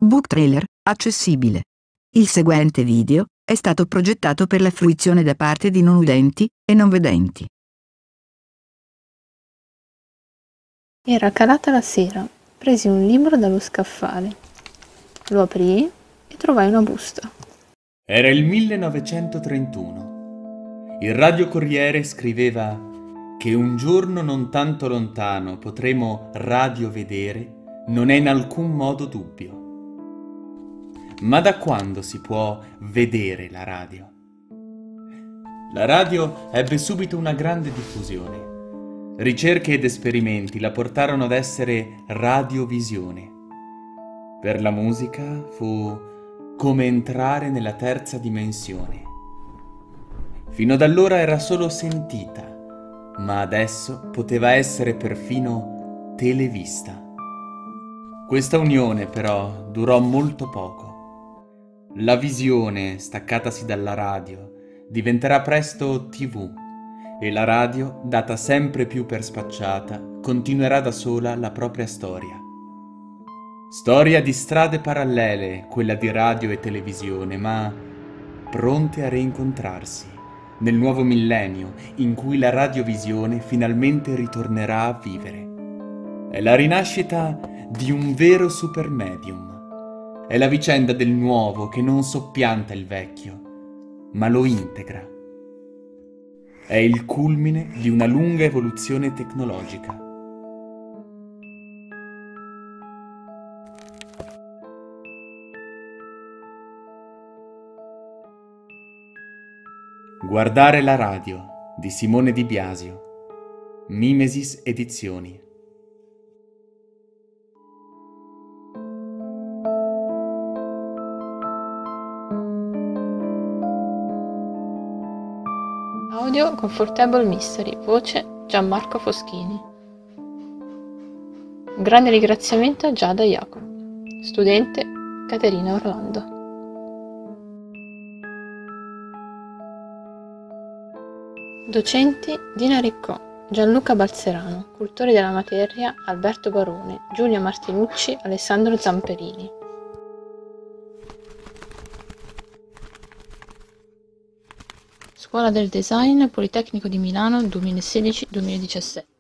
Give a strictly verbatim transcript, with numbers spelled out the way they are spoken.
Book trailer, accessibile. Il seguente video è stato progettato per la fruizione da parte di non udenti e non vedenti. Era calata la sera, presi un libro dallo scaffale, lo aprii e trovai una busta. Era il millenovecentotrentuno. Il Radio Corriere scriveva che un giorno non tanto lontano potremo radiovedere, non è in alcun modo dubbio. Ma da quando si può vedere la radio? La radio ebbe subito una grande diffusione. Ricerche ed esperimenti la portarono ad essere radiovisione. Per la musica fu come entrare nella terza dimensione. Fino ad allora era solo sentita, ma adesso poteva essere perfino televista. Questa unione però durò molto poco. La visione, staccatasi dalla radio, diventerà presto tivù e la radio, data sempre più per spacciata, continuerà da sola la propria storia. Storia di strade parallele, quella di radio e televisione, ma pronte a reincontrarsi nel nuovo millennio in cui la radiovisione finalmente ritornerà a vivere. È la rinascita di un vero supermedium. È la vicenda del nuovo che non soppianta il vecchio, ma lo integra. È il culmine di una lunga evoluzione tecnologica. Guardare la radio di Simone Di Biasio, Mimesis Edizioni. Audio Comfortable Mystery, voce Gianmarco Foschini. Un grande ringraziamento a Giada Jacopo, studente Caterina Orlando. Docenti Dina Riccò, Gianluca Balzerano, cultori della materia Alberto Barone, Giulia Martinucci, Alessandro Zamperini. Scuola del Design, Politecnico di Milano duemilasedici duemiladiciassette.